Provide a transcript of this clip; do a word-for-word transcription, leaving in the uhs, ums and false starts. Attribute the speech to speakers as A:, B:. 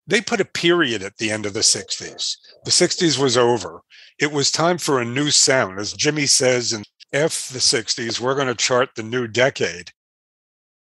A: They put a period at the end of the sixties. The sixties was over. It was time for a new sound. As Jimmy says in F the sixties, we're going to chart the new decade.